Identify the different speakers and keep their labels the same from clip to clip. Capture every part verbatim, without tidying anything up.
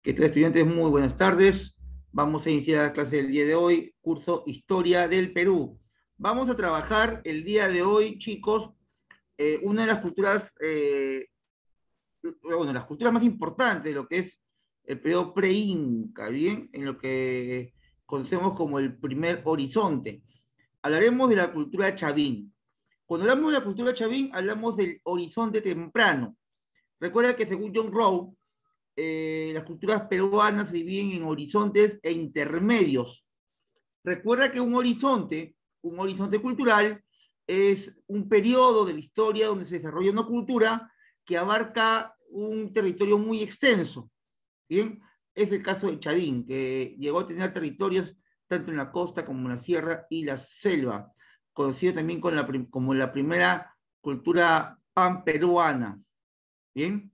Speaker 1: ¿Qué tal, estudiantes? Muy buenas tardes. Vamos a iniciar la clase del día de hoy, curso Historia del Perú. Vamos a trabajar el día de hoy, chicos, eh, una de las culturas, eh, bueno, las culturas más importantes de lo que es el periodo pre-inca, ¿bien? En lo que conocemos como el primer horizonte. Hablaremos de la cultura chavín. Cuando hablamos de la cultura chavín, hablamos del horizonte temprano. Recuerda que según John Rowe, eh, las culturas peruanas se dividen en horizontes e intermedios. Recuerda que un horizonte, un horizonte cultural, es un periodo de la historia donde se desarrolla una cultura que abarca un territorio muy extenso. ¿Bien? Es el caso de Chavín, que llegó a tener territorios tanto en la costa como en la sierra y la selva, conocido también con la, como la primera cultura pan-peruana. ¿Bien?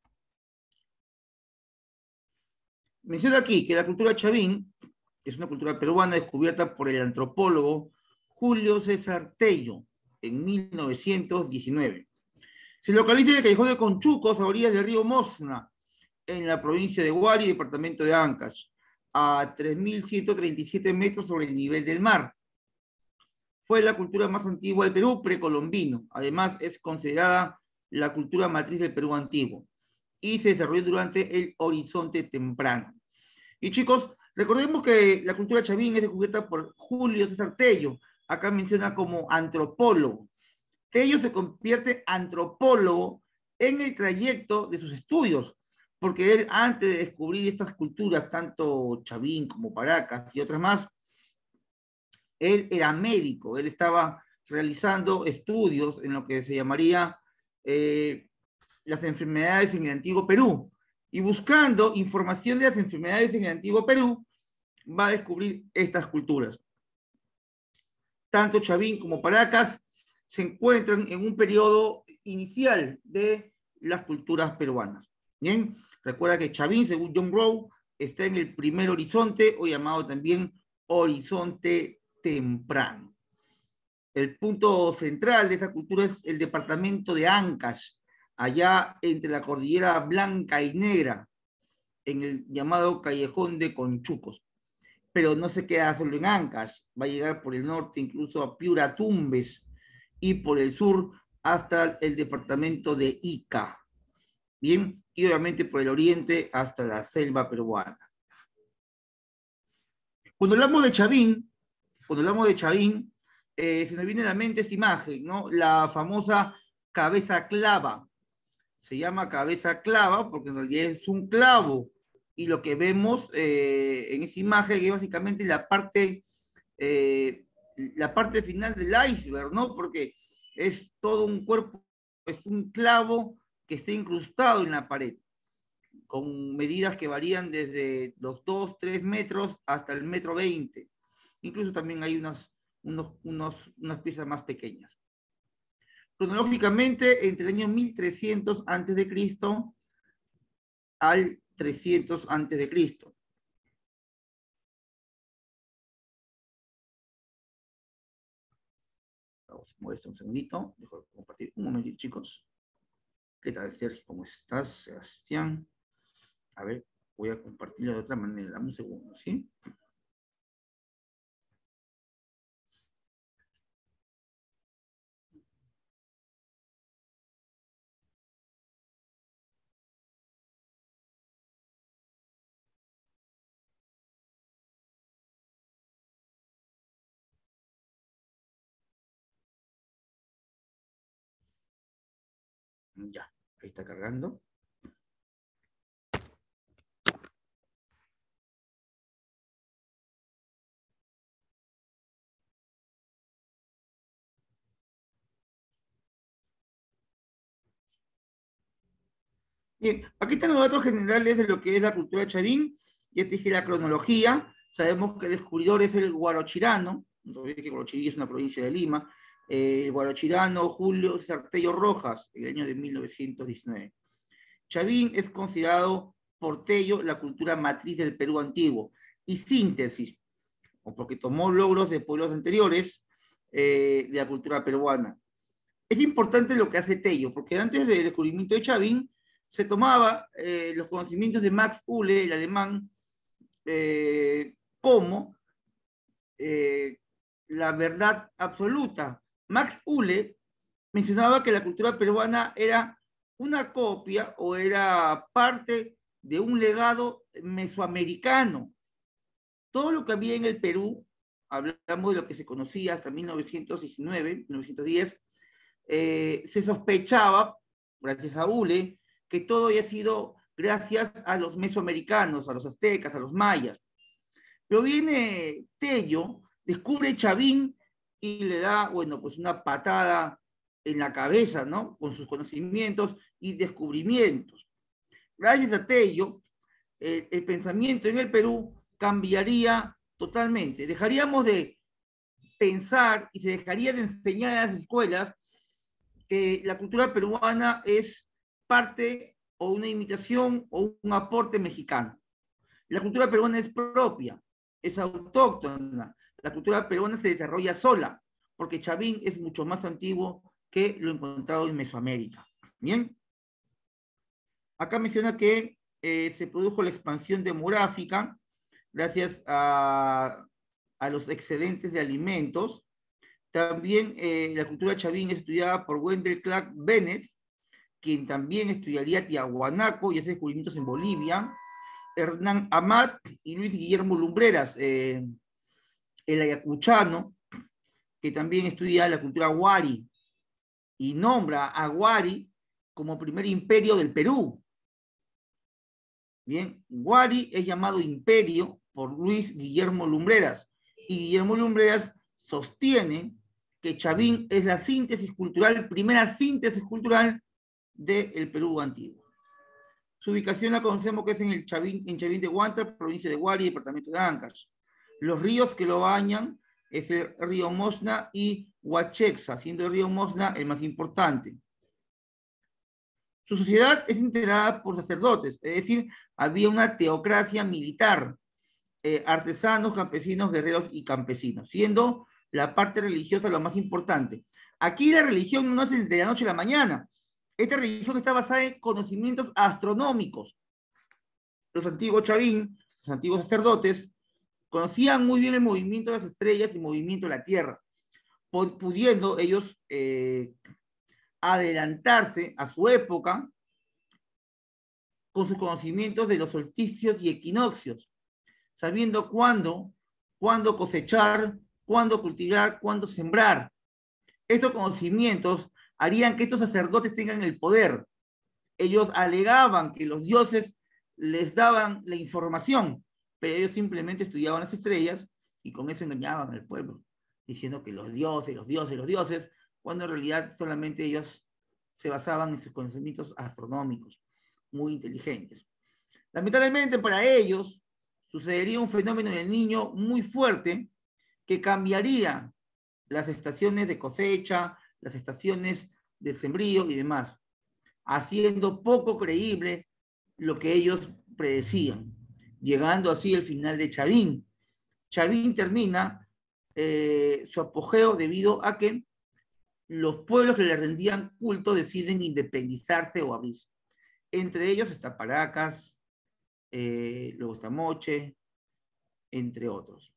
Speaker 1: Menciono aquí que la cultura Chavín es una cultura peruana descubierta por el antropólogo Julio César Tello en mil novecientos diecinueve. Se localiza en el callejón de Conchucos, a orillas del río Mosna, en la provincia de Huari, departamento de Ancash, a tres mil ciento treinta y siete metros sobre el nivel del mar. Fue la cultura más antigua del Perú precolombino. Además, es considerada la cultura matriz del Perú antiguo y se desarrolló durante el Horizonte temprano. Y chicos, recordemos que la cultura chavín es descubierta por Julio César Tello. Acá menciona como antropólogo. Tello se convierte antropólogo en el trayecto de sus estudios, porque él, antes de descubrir estas culturas, tanto chavín como paracas y otras más, él era médico, él estaba realizando estudios en lo que se llamaría eh, las enfermedades en el antiguo Perú. Y buscando información de las enfermedades en el antiguo Perú, va a descubrir estas culturas. Tanto Chavín como Paracas se encuentran en un periodo inicial de las culturas peruanas. Bien, recuerda que Chavín, según John Rowe, está en el primer horizonte, o llamado también horizonte temprano. El punto central de esta cultura es el departamento de Ancash, allá entre la cordillera Blanca y Negra, en el llamado Callejón de Conchucos. Pero no se queda solo en Ancash, va a llegar por el norte incluso a Piura Tumbes y por el sur hasta el departamento de Ica. Bien, y obviamente por el oriente hasta la selva peruana. Cuando hablamos de Chavín, cuando hablamos de Chavín, eh, se nos viene a la mente esta imagen, ¿no? La famosa cabeza clava. Se llama cabeza clava porque en realidad es un clavo. Y lo que vemos eh, en esa imagen es básicamente la parte, eh, la parte final del iceberg, ¿no? Porque es todo un cuerpo, es un clavo que está incrustado en la pared, con medidas que varían desde los dos, tres metros hasta el metro veinte. Incluso también hay unas, unos, unos, unas piezas más pequeñas. Cronológicamente, entre el año mil trescientos antes de Cristo al trescientos antes de Cristo. Vamos a mover esto un segundito. Dejo de compartir un momentito, chicos. ¿Qué tal, Sergio? ¿Cómo estás, Sebastián? A ver, voy a compartirlo de otra manera. Dame un segundo, ¿sí? Ya, ahí está cargando. Bien, aquí están los datos generales de lo que es la cultura chavín. Ya te dije la cronología. Sabemos que el descubridor es el Guarochirano. No olvides que Guarochirí es una provincia de Lima. Eh, el Guarochirano Julio Sartello Rojas, en el año de mil novecientos diecinueve. Chavín es considerado por Tello la cultura matriz del Perú antiguo. Y síntesis, o porque tomó logros de pueblos anteriores eh, de la cultura peruana. Es importante lo que hace Tello, porque antes del descubrimiento de Chavín, se tomaba eh, los conocimientos de Max Uhle, el alemán, eh, como eh, la verdad absoluta. Max Uhle mencionaba que la cultura peruana era una copia o era parte de un legado mesoamericano. Todo lo que había en el Perú, hablamos de lo que se conocía hasta mil novecientos diecinueve, mil novecientos diez, eh, se sospechaba, gracias a Uhle, que todo había sido gracias a los mesoamericanos, a los aztecas, a los mayas. Pero viene Tello, descubre Chavín y le da, bueno, pues una patada en la cabeza, ¿no? Con sus conocimientos y descubrimientos. Gracias a Tello, el, el pensamiento en el Perú cambiaría totalmente. Dejaríamos de pensar y se dejaría de enseñar en las escuelas que la cultura peruana es parte o una imitación o un aporte mexicano. La cultura peruana es propia, es autóctona. La cultura peruana se desarrolla sola, porque Chavín es mucho más antiguo que lo encontrado en Mesoamérica. Bien. Acá menciona que eh, se produjo la expansión demográfica gracias a, a los excedentes de alimentos. También eh, la cultura chavín es estudiada por Wendell Clark Bennett, quien también estudiaría Tiahuanaco y hace descubrimientos en Bolivia. Hernán Amat y Luis Guillermo Lumbreras, eh, el ayacuchano, que también estudia la cultura Wari y nombra a Wari como primer imperio del Perú. Bien, Wari es llamado imperio por Luis Guillermo Lumbreras y Guillermo Lumbreras sostiene que Chavín es la síntesis cultural, primera síntesis cultural del Perú antiguo. Su ubicación la conocemos que es en el Chavín, en Chavín de Huántar, provincia de Huari, departamento de Ancash. Los ríos que lo bañan es el río Mosna y Huachexa, siendo el río Mosna el más importante. Su sociedad es integrada por sacerdotes, es decir, había una teocracia militar, eh, artesanos, campesinos, guerreros y campesinos, siendo la parte religiosa lo más importante. Aquí la religión no es de la noche a la mañana. Esta religión está basada en conocimientos astronómicos. Los antiguos chavín, los antiguos sacerdotes, conocían muy bien el movimiento de las estrellas y el movimiento de la Tierra, pudiendo ellos eh, adelantarse a su época con sus conocimientos de los solsticios y equinoccios, sabiendo cuándo, cuándo cosechar, cuándo cultivar, cuándo sembrar. Estos conocimientos harían que estos sacerdotes tengan el poder. Ellos alegaban que los dioses les daban la información, pero ellos simplemente estudiaban las estrellas y con eso engañaban al pueblo, diciendo que los dioses, los dioses, los dioses, cuando en realidad solamente ellos se basaban en sus conocimientos astronómicos, muy inteligentes. Lamentablemente para ellos sucedería un fenómeno en el niño muy fuerte que cambiaría las estaciones de cosecha, las estaciones de sembrío y demás, haciendo poco creíble lo que ellos predecían, llegando así al final de Chavín. Chavín termina eh, su apogeo debido a que los pueblos que le rendían culto deciden independizarse o abrirse. Entre ellos está Paracas, eh, luego está Moche, entre otros.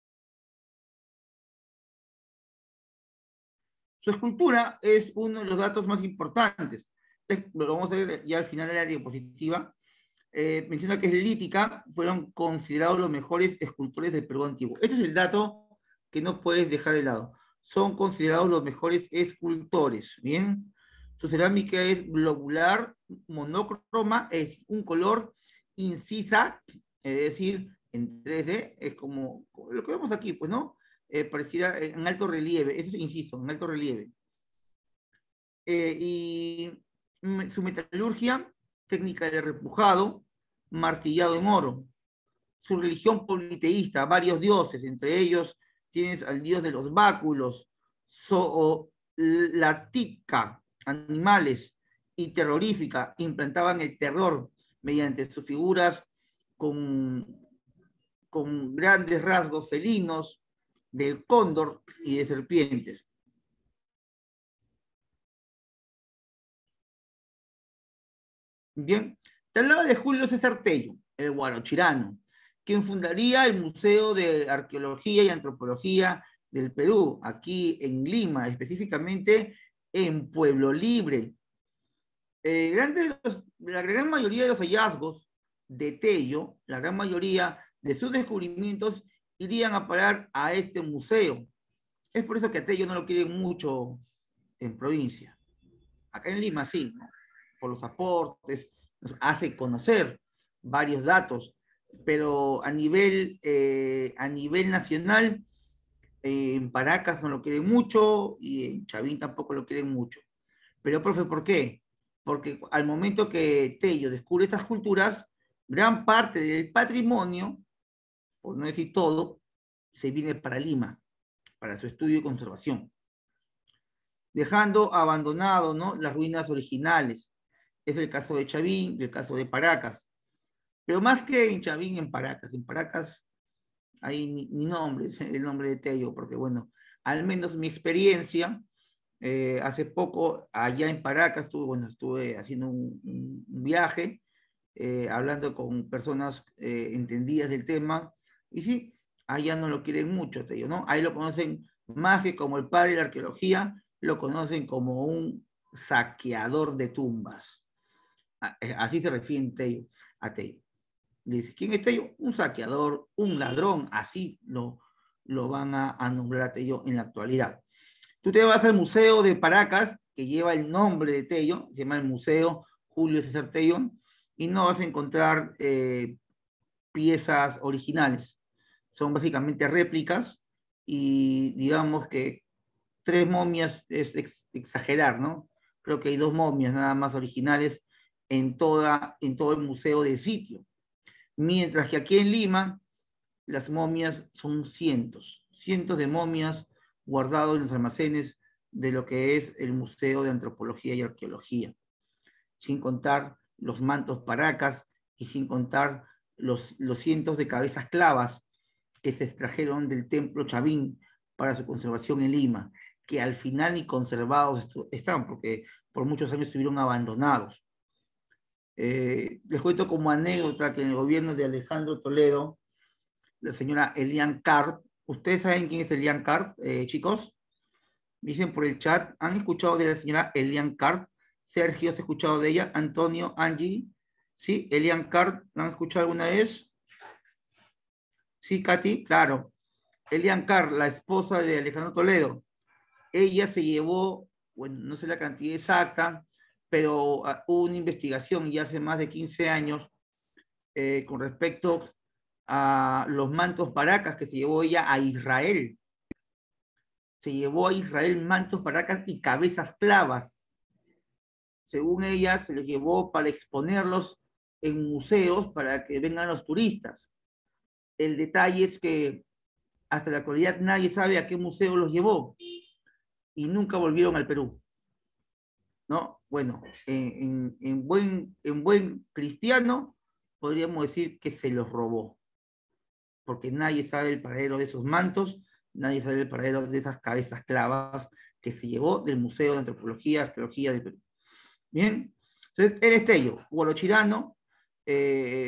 Speaker 1: Su escultura es uno de los datos más importantes. Lo vamos a ver ya al final de la diapositiva. Eh, menciona que es lítica, fueron considerados los mejores escultores del Perú antiguo. Este es el dato que no puedes dejar de lado. Son considerados los mejores escultores. Bien. Su cerámica es globular, monocroma, es un color incisa, es decir, en tres D, es como lo que vemos aquí, pues, ¿no? Eh, parecida en alto relieve, eso es inciso, en alto relieve. Eh, y su metalurgia, técnica de repujado, martillado en oro. Su religión politeísta, varios dioses, entre ellos tienes al dios de los báculos, Zoolatica, animales, y terrorífica, implantaban el terror mediante sus figuras con, con grandes rasgos felinos, del cóndor y de serpientes. Bien, te hablaba de Julio César Tello, el guarochirano, quien fundaría el Museo de Arqueología y Antropología del Perú, aquí en Lima, específicamente en Pueblo Libre. Eh, grande de los- la gran mayoría de los hallazgos de Tello, la gran mayoría de sus descubrimientos irían a parar a este museo. Es por eso que a Tello no lo quieren mucho en provincia. Acá en Lima sí, ¿no? Por los aportes, nos hace conocer varios datos, pero a nivel, eh, a nivel nacional, eh, en Paracas no lo quieren mucho y en Chavín tampoco lo quieren mucho. Pero, profe, ¿por qué? Porque al momento que Tello descubre estas culturas, gran parte del patrimonio, por no decir todo, se viene para Lima, para su estudio y conservación, dejando abandonado, ¿no?, las ruinas originales. Es el caso de Chavín y el caso de Paracas. Pero más que en Chavín, en Paracas. En Paracas hay mi, mi nombre, es el nombre de Tello, porque bueno, al menos mi experiencia, eh, hace poco allá en Paracas, estuve, bueno, estuve haciendo un, un, un viaje, eh, hablando con personas eh, entendidas del tema, y sí, allá no lo quieren mucho, Tello, ¿no? Ahí lo conocen más que como el padre de la arqueología, lo conocen como un saqueador de tumbas. Así se refiere Tello, a Tello. Dice, ¿quién es Tello? Un saqueador, un ladrón, así lo, lo van a, a nombrar a Tello en la actualidad. Tú te vas al Museo de Paracas, que lleva el nombre de Tello, se llama el Museo Julio César Tello, y no vas a encontrar eh, piezas originales. Son básicamente réplicas y digamos que tres momias es ex exagerar, ¿no? Creo que hay dos momias nada más originales en, toda, en todo el museo del sitio. Mientras que aquí en Lima, las momias son cientos, cientos de momias guardados en los almacenes de lo que es el Museo de Antropología y Arqueología, sin contar los mantos paracas y sin contar los, los cientos de cabezas clavas que se extrajeron del templo Chavín para su conservación en Lima, que al final ni conservados están, porque por muchos años estuvieron abandonados. Eh, les cuento como anécdota que en el gobierno de Alejandro Toledo, la señora Elian Carp, ¿ustedes saben quién es Elian Carp, eh, chicos? Dicen por el chat, ¿han escuchado de la señora Elian Carp? Sergio, ¿has escuchado de ella? Antonio, Angie, ¿sí? Elian Carp, ¿la han escuchado alguna vez? Sí, Katy, claro. Elian Carp, la esposa de Alejandro Toledo, ella se llevó, bueno, no sé la cantidad exacta, pero uh, hubo una investigación ya hace más de quince años eh, con respecto a los mantos paracas que se llevó ella a Israel. Se llevó a Israel mantos paracas y cabezas clavas. Según ella, se los llevó para exponerlos en museos para que vengan los turistas. El detalle es que hasta la actualidad nadie sabe a qué museo los llevó y nunca volvieron al Perú, ¿no? Bueno, en, en, buen, en buen cristiano podríamos decir que se los robó, porque nadie sabe el paradero de esos mantos, nadie sabe el paradero de esas cabezas clavas que se llevó del Museo de Antropología y Arqueología del Perú. Bien, entonces él es Tello, guarochirano, eh,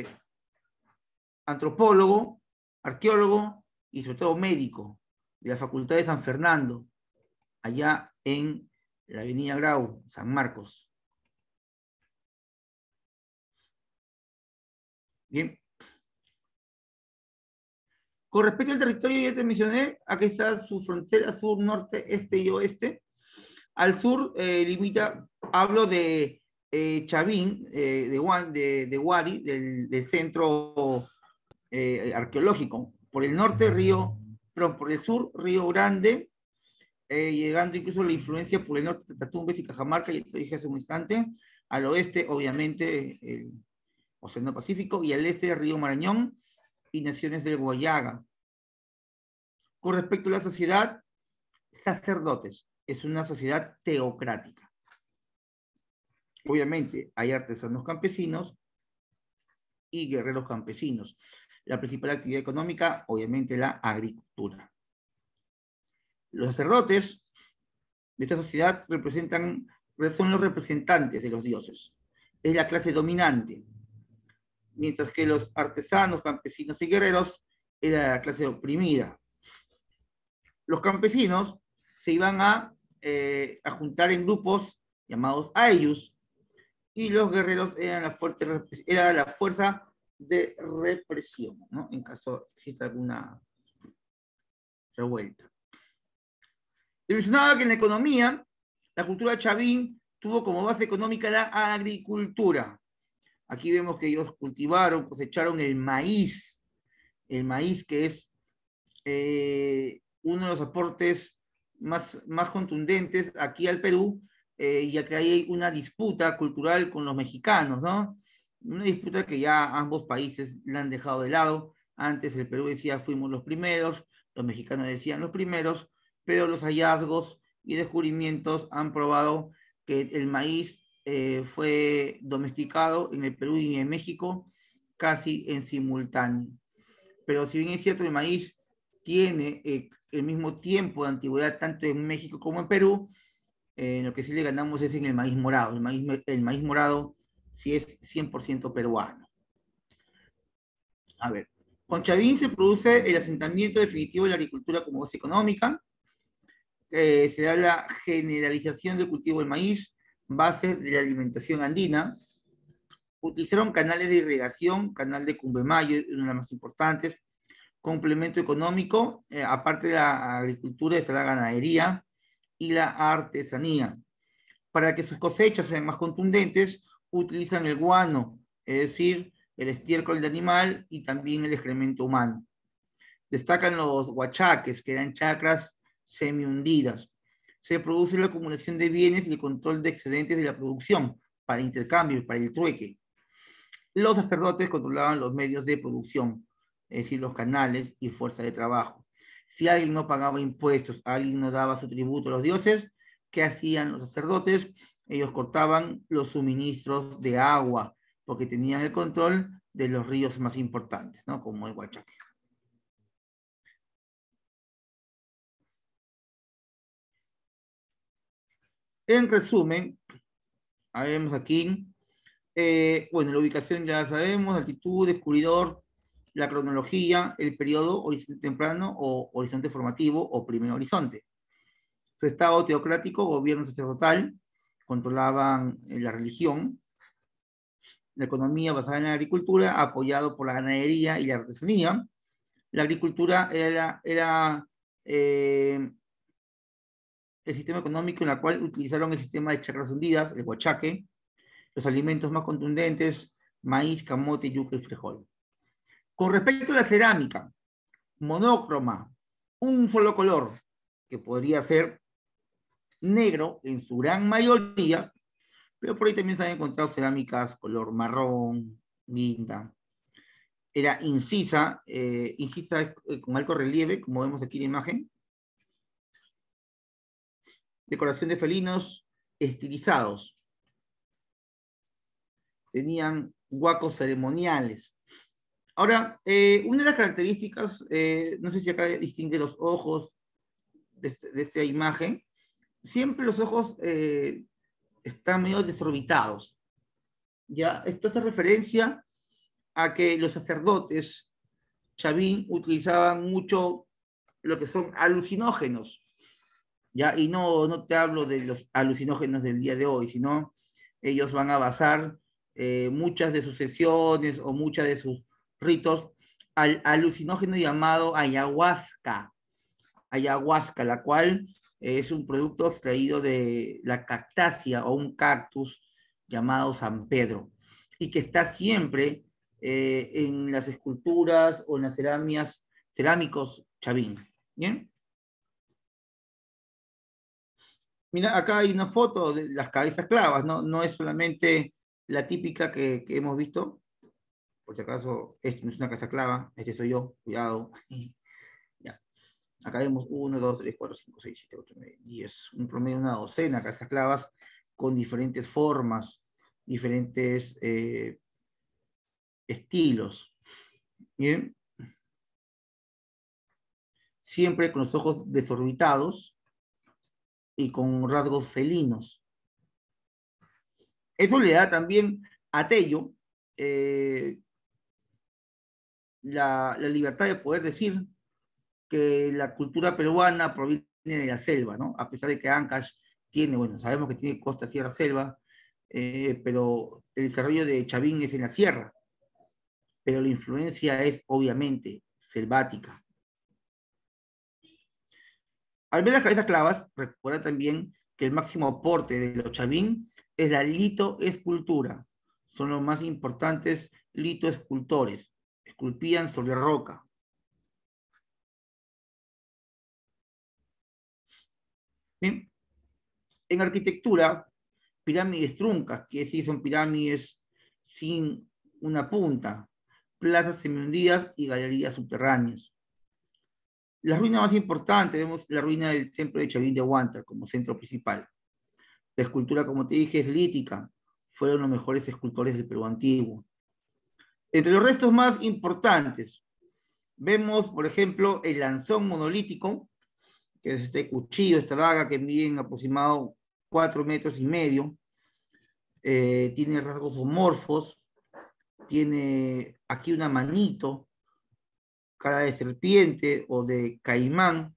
Speaker 1: antropólogo, arqueólogo y sobre todo médico de la Facultad de San Fernando, allá en la Avenida Grau, San Marcos. Bien. Con respecto al territorio, ya te mencioné, aquí está su frontera sur, norte, este y oeste. Al sur eh, limita, hablo de eh, Chavín, eh, de, de, de Huari, del, del centro eh, arqueológico. Por el norte, Río, perdón, por el sur, Río Grande, eh, llegando incluso la influencia por el norte de Tatumbes y Cajamarca, ya te dije hace un instante. Al oeste, obviamente, el Océano Pacífico, y al este, Río Marañón y naciones del Guayaga. Con respecto a la sociedad, sacerdotes, es una sociedad teocrática. Obviamente, hay artesanos campesinos y guerreros campesinos. La principal actividad económica, obviamente, la agricultura. Los sacerdotes de esta sociedad representan, son los representantes de los dioses. es la clase dominante, mientras que los artesanos, campesinos y guerreros era la clase oprimida. Los campesinos se iban a, eh, a juntar en grupos llamados ayllus, y los guerreros eran la, fuerte, era la fuerza de represión, ¿no? En caso exista alguna revuelta. Se mencionaba que en la economía, la cultura chavín tuvo como base económica la agricultura. Aquí vemos que ellos cultivaron, cosecharon el maíz, el maíz que es eh, uno de los aportes más, más contundentes aquí al Perú, eh, ya que hay una disputa cultural con los mexicanos, ¿no? Una disputa que ya ambos países la han dejado de lado. Antes el Perú decía fuimos los primeros, los mexicanos decían los primeros, pero los hallazgos y descubrimientos han probado que el maíz eh, fue domesticado en el Perú y en México casi en simultáneo. Pero si bien es cierto, el maíz tiene eh, el mismo tiempo de antigüedad tanto en México como en Perú, eh, lo que sí le ganamos es en el maíz morado. El maíz, el maíz morado sí es cien por ciento peruano. A ver, con Chavín se produce el asentamiento definitivo de la agricultura como base económica, eh, se da la generalización del cultivo del maíz, base de la alimentación andina. Utilizaron canales de irrigación, canal de Cumbemayo, una de las más importantes, complemento económico, eh, aparte de la agricultura, está la ganadería y la artesanía. Para que sus cosechas sean más contundentes, utilizan el guano, es decir, el estiércol de animal y también el excremento humano. Destacan los huachaques, que eran chacras semi-hundidas. Se produce la acumulación de bienes y el control de excedentes de la producción para intercambio, para el trueque. Los sacerdotes controlaban los medios de producción, es decir, los canales y fuerza de trabajo. Si alguien no pagaba impuestos, alguien no daba su tributo a los dioses, ¿qué hacían los sacerdotes? Ellos cortaban los suministros de agua, porque tenían el control de los ríos más importantes, ¿no? Como el Huachaque. En resumen, vemos aquí, eh, bueno, la ubicación ya sabemos, altitud, descubridor, la cronología, el periodo horizonte temprano o horizonte formativo o primer horizonte. Su estado teocrático, gobierno sacerdotal, controlaban la religión, la economía basada en la agricultura, apoyado por la ganadería y la artesanía. La agricultura era, era eh, el sistema económico en el cual utilizaron el sistema de chacras hundidas, el huachaque, los alimentos más contundentes, maíz, camote, yuca y frijol. Con respecto a la cerámica, monócroma, un solo color, que podría ser negro en su gran mayoría, pero por ahí también se han encontrado cerámicas color marrón, guinda. Era incisa, eh, incisa eh, con alto relieve, como vemos aquí en la imagen. Decoración de felinos estilizados. Tenían huacos ceremoniales. Ahora, eh, una de las características, eh, no sé si acá distingue los ojos de, de esta imagen, siempre los ojos eh, están medio desorbitados. ¿Ya? Esto hace referencia a que los sacerdotes chavín utilizaban mucho lo que son alucinógenos, ¿ya? Y no, no te hablo de los alucinógenos del día de hoy, sino ellos van a basar eh, muchas de sus sesiones o muchas de sus ritos al alucinógeno llamado ayahuasca, ayahuasca, la cual es un producto extraído de la cactácea o un cactus llamado San Pedro, y que está siempre eh, en las esculturas o en las cerámicas, cerámicos chavín. ¿Bien? Mira, acá hay una foto de las cabezas clavas, no, no es solamente la típica que, que hemos visto. Por si acaso, esto no es una cabeza clava, este soy yo, cuidado. Ya. Acá vemos uno, dos, tres, cuatro, cinco, seis, siete, ocho, nueve, diez, un promedio de una docena de cabezas clavas con diferentes formas, diferentes eh, estilos. Bien. Siempre con los ojos desorbitados y con rasgos felinos. Eso le da también Atello, eh, la, la libertad de poder decir que la cultura peruana proviene de la selva, ¿no? A pesar de que Ancash tiene, bueno, sabemos que tiene costa, sierra, selva, eh, pero el desarrollo de Chavín es en la sierra, pero la influencia es obviamente selvática. Al ver las cabezas clavas, recuerda también que el máximo aporte de los Chavín es la litoescultura. Son los más importantes litoescultores. Esculpían sobre roca. ¿Bien? En arquitectura, pirámides truncas, que sí son pirámides sin una punta, plazas semihundidas y galerías subterráneas. La ruina más importante, vemos la ruina del templo de Chavín de Huántar como centro principal. La escultura, como te dije, es lítica. Fueron los mejores escultores del Perú antiguo. Entre los restos más importantes, vemos, por ejemplo, el lanzón monolítico, que es este cuchillo, esta daga que miden aproximadamente cuatro metros y medio. Eh, tiene rasgos homorfos, tiene aquí una manito, cara de serpiente o de caimán.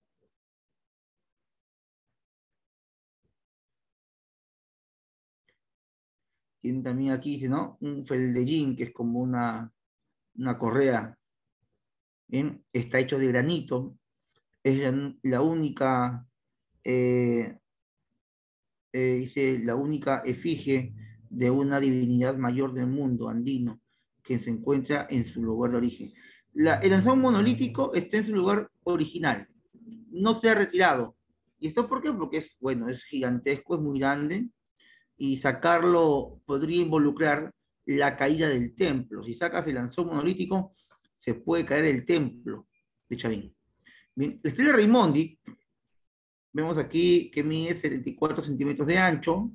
Speaker 1: Tiene también aquí, dice, ¿no? Un feldellín, que es como una, una correa. ¿Bien? Está hecho de granito. Es la, la única, eh, eh, dice, la única efigie de una divinidad mayor del mundo andino que se encuentra en su lugar de origen. La, el lanzón monolítico está en su lugar original, no se ha retirado. ¿Y esto por qué? Porque es, bueno, es gigantesco, es muy grande, y sacarlo podría involucrar la caída del templo. Si sacas el lanzón monolítico, se puede caer el templo de Chavín. Bien, la estela Raimondi, vemos aquí que mide setenta y cuatro centímetros de ancho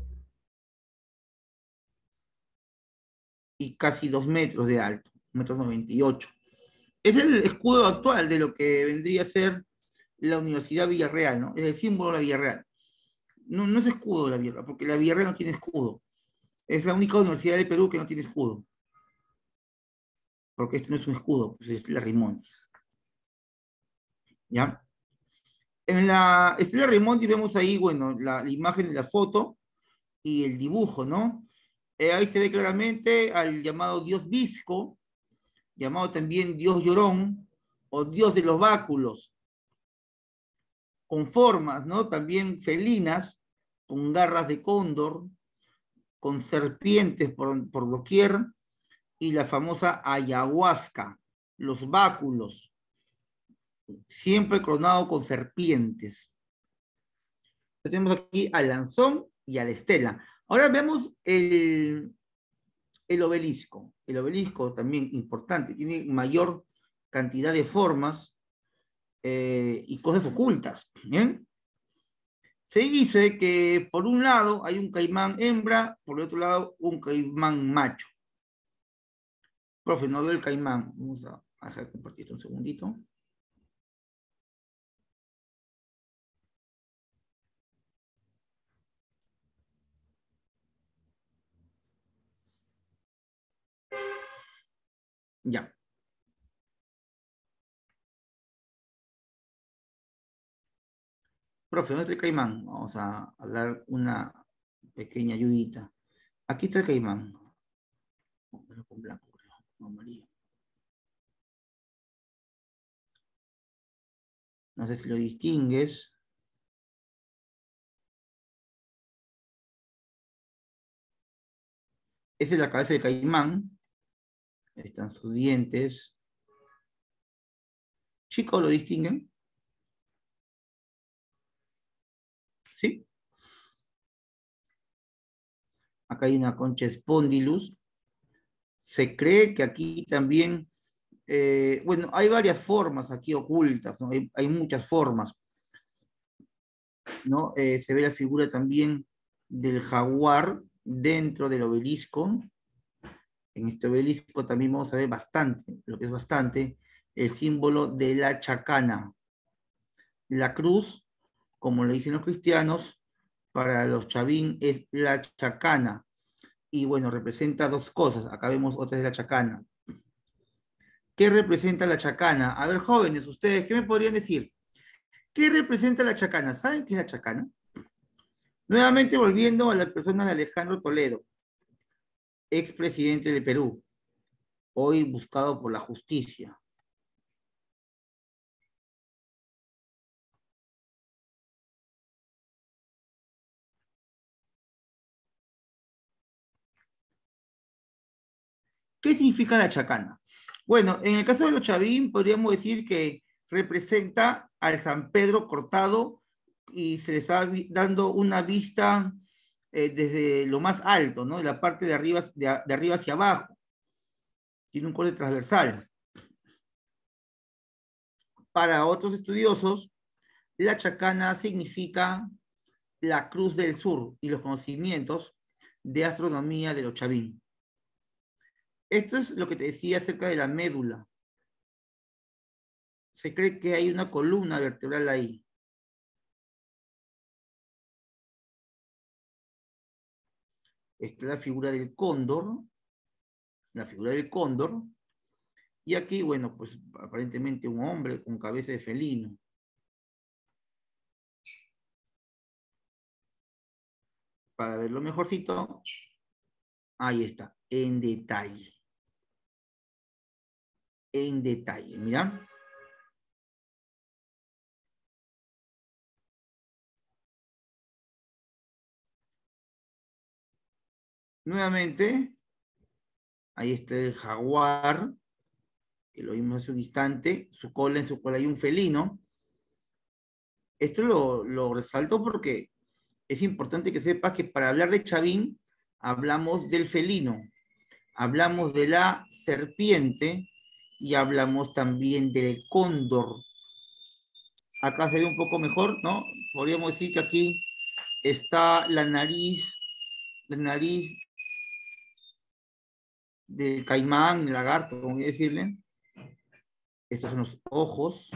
Speaker 1: y casi dos metros de alto, un metro noventa y ocho. Es el escudo actual de lo que vendría a ser la Universidad Villarreal, ¿no? Es el símbolo de la Villarreal. No, no es escudo de la Villarreal, porque la Villarreal no tiene escudo. Es la única universidad del Perú que no tiene escudo. Porque esto no es un escudo, pues es la Raimondi. ¿Ya? En la Estela Raimondi vemos ahí, bueno, la, la imagen de la foto y el dibujo, ¿no? Eh, ahí se ve claramente al llamado dios Visco, llamado también dios llorón, o dios de los báculos, con formas, ¿no? También felinas, con garras de cóndor, con serpientes por, por doquier, y la famosa ayahuasca, los báculos, siempre coronado con serpientes. Entonces tenemos aquí al lanzón y a la estela. Ahora vemos el, el obelisco. El obelisco también importante, tiene mayor cantidad de formas eh, y cosas ocultas. ¿Bien? Se dice que por un lado hay un caimán hembra, por el otro lado un caimán macho. Profe, no veo el caimán. Vamos a dejar de compartir esto un segundito. Ya. Profe, ¿dónde está el caimán? Vamos a, a dar una pequeña ayudita. Aquí está el caimán. Con blanco, creo. No, amarillo. No sé si lo distingues. Esa es la cabeza del caimán. Ahí están sus dientes. Chicos, ¿lo distinguen? ¿Sí? Acá hay una concha spondylus. Se cree que aquí también, eh, bueno, hay varias formas aquí ocultas, ¿no? Hay, hay muchas formas, ¿no? Eh, se ve la figura también del jaguar dentro del obelisco. En este obelisco también vamos a ver bastante, lo que es bastante, el símbolo de la chacana. La cruz, como le dicen los cristianos, para los chavín es la chacana. y bueno, representa dos cosas. Acá vemos otra de la chacana. ¿Qué representa la chacana? A ver, jóvenes, ustedes, ¿qué me podrían decir? ¿Qué representa la chacana? ¿Saben qué es la chacana? Nuevamente volviendo a la persona de Alejandro Toledo, expresidente del Perú, hoy buscado por la justicia. ¿Qué significa la chacana? Bueno, en el caso de los Chavín, podríamos decir que representa al San Pedro cortado y se le está dando una vista eh, desde lo más alto, ¿no? De la parte de arriba, de, de arriba hacia abajo. Tiene un corte transversal. Para otros estudiosos, la chacana significa la Cruz del Sur y los conocimientos de astronomía de los Chavín. Esto es lo que te decía acerca de la médula. Se cree que hay una columna vertebral ahí. Esta es la figura del cóndor, la figura del cóndor, y aquí, bueno, pues aparentemente un hombre con cabeza de felino. Para verlo mejorcito, ahí está, en detalle. En detalle, mira. Nuevamente, ahí está el jaguar, que lo vimos hace un instante, su cola, en su cola hay un felino. Esto lo, lo resalto porque es importante que sepas que para hablar de Chavín, hablamos del felino, hablamos de la serpiente y hablamos también del cóndor. Acá se ve un poco mejor, ¿no? Podríamos decir que aquí está la nariz, la nariz del caimán, el lagarto, como voy a decirle. Estos son los ojos,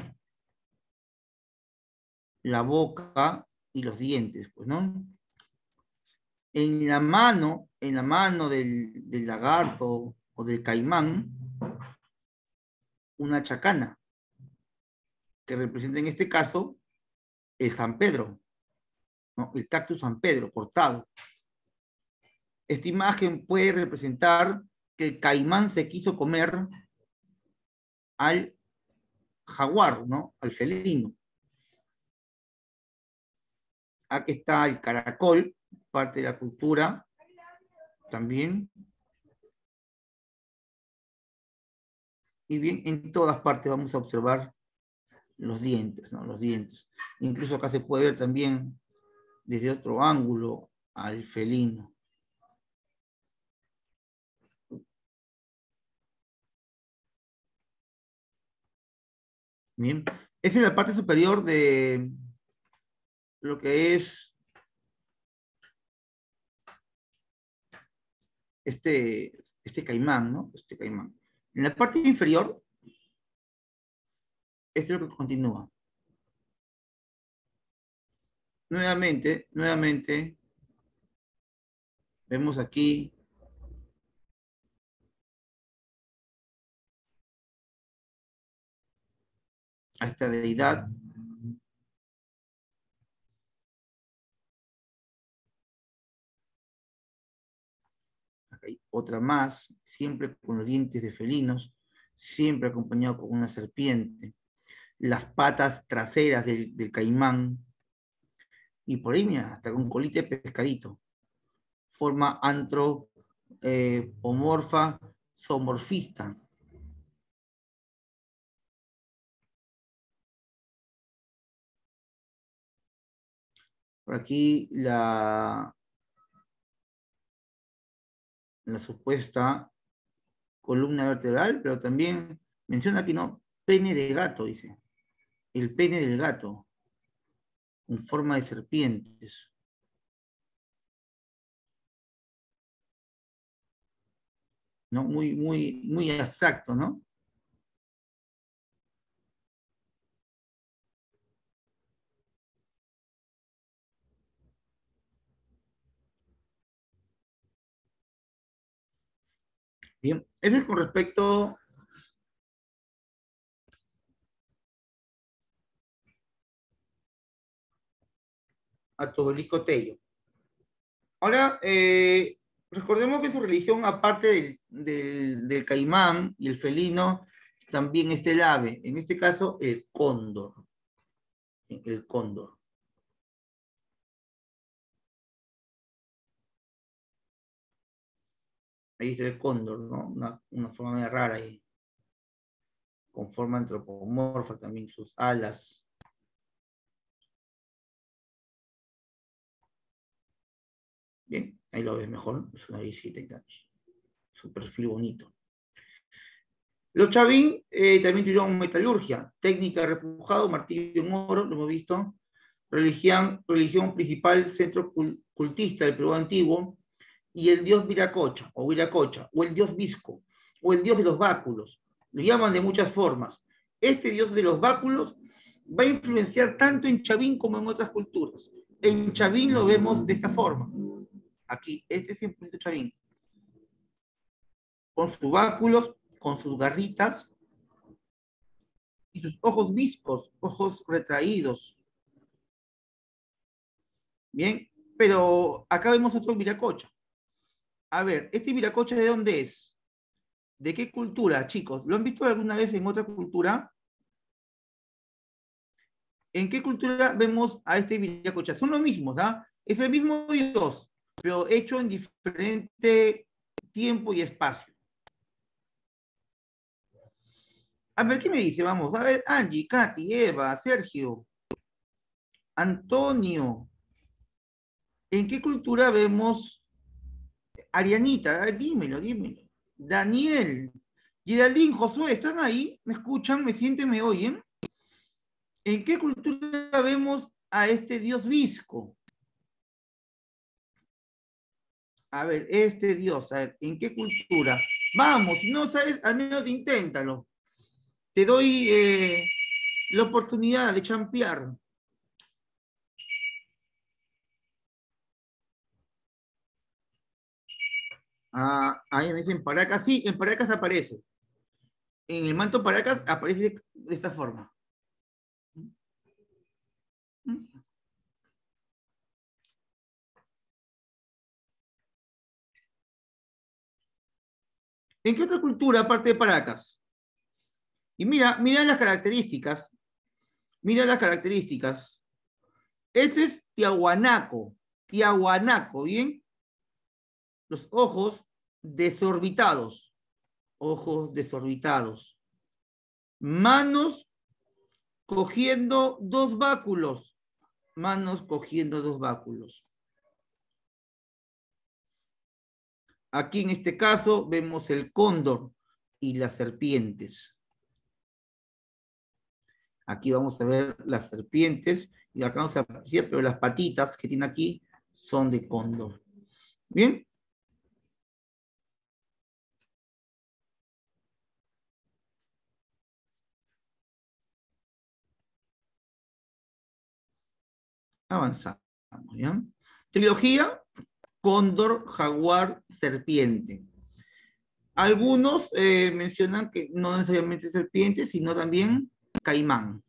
Speaker 1: la boca y los dientes, pues, ¿no? En la mano, en la mano del, del lagarto o del caimán, una chacana, que representa en este caso el San Pedro, ¿no? El cactus San Pedro cortado. Esta imagen puede representar que el caimán se quiso comer al jaguar, ¿no? Al felino. Aquí está el caracol, parte de la cultura también. Y bien, en todas partes vamos a observar los dientes, ¿no? Los dientes. Incluso acá se puede ver también desde otro ángulo al felino. Bien, esa es la parte superior de lo que es este, este caimán, ¿no? Este caimán. En la parte inferior, esto es lo que continúa. Nuevamente, nuevamente, vemos aquí a esta deidad. Acá hay otra más, siempre con los dientes de felinos, siempre acompañado con una serpiente. Las patas traseras del, del caimán. Y por ahí, mira, hasta con colita de pescadito. Forma antropomorfa zoomorfista. Por aquí la, la supuesta columna vertebral, pero también menciona aquí, ¿no? Pene de gato, dice. El pene del gato, en forma de serpientes. ¿No? Muy, muy, muy abstracto, ¿no? Bien, eso es con respecto a tu obelisco Tello. Ahora, eh, recordemos que su religión, aparte del, del, del caimán y el felino, también está el ave, en este caso el cóndor. El cóndor. Ahí está el cóndor, ¿no? Una, una forma medio rara ahí, con forma antropomorfa también, sus alas. Bien, ahí lo ves mejor, su naricita y tal. Su perfil bonito. Los Chavín eh, también tuvieron metalurgia, técnica de repujado, martillo en oro, lo hemos visto. Religión, religión principal, centro cultista del Perú antiguo, y el dios Viracocha, o Viracocha, o el dios Visco, o el dios de los báculos. Lo llaman de muchas formas. Este dios de los báculos va a influenciar tanto en Chavín como en otras culturas. En Chavín lo vemos de esta forma. Aquí, este es cien por ciento Chavín. Con sus báculos, con sus garritas, y sus ojos viscos, ojos retraídos. Bien, pero acá vemos otro Viracocha. A ver, ¿este Viracocha de dónde es? ¿De qué cultura, chicos? ¿Lo han visto alguna vez en otra cultura? ¿En qué cultura vemos a este Viracocha? Son los mismos, ¿ah? Es el mismo Dios, pero hecho en diferente tiempo y espacio. A ver, ¿qué me dice? Vamos, a ver, Angie, Katy, Eva, Sergio, Antonio. ¿En qué cultura vemos Arianita? A ver, dímelo, dímelo. Daniel, Geraldine, Josué, ¿están ahí? ¿Me escuchan? ¿Me sienten? ¿Me oyen? ¿En qué cultura vemos a este dios Visco? A ver, este dios, a ver, ¿en qué cultura? Vamos, si no sabes, al menos inténtalo. Te doy eh, la oportunidad de champear. Ah, ahí me dicen Paracas, sí, en Paracas aparece. En el manto Paracas aparece de esta forma. ¿En qué otra cultura aparte de Paracas? Y mira, mira las características. Mira las características. Este es Tiahuanaco. Tiahuanaco, ¿bien? Los ojos desorbitados. Ojos desorbitados. Manos cogiendo dos báculos. Manos cogiendo dos báculos. Aquí en este caso vemos el cóndor y las serpientes. Aquí vamos a ver las serpientes y acá vamos a apreciar, pero las patitas que tiene aquí son de cóndor. ¿Bien? Avanzamos, ¿ya? Trilogía, cóndor, jaguar, serpiente. Algunos eh, mencionan que no necesariamente serpiente, sino también caimán.